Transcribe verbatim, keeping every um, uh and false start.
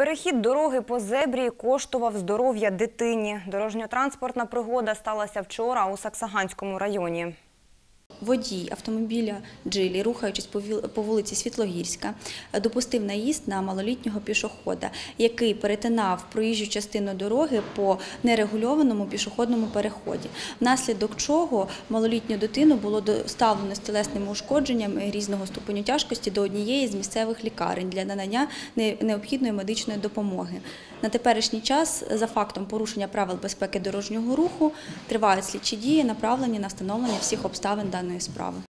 Перехід дороги по зебрі коштував здоров'я дитині. Дорожньо-транспортна пригода сталася вчора у Саксаганському районі. Водій автомобіля «Джилі», рухаючись по вулиці Світлогірська, допустив наїзд на малолітнього пішохода, який перетинав проїжджу частину дороги по нерегульованому пішохідному переході, внаслідок чого малолітню дитину було доставлено з тілесними ушкодженнями різного ступеню тяжкості до однієї з місцевих лікарень для надання необхідної медичної допомоги. На теперішній час за фактом порушення правил безпеки дорожнього руху тривають слідчі дії, направлені на встановлення всіх обставин даної справи.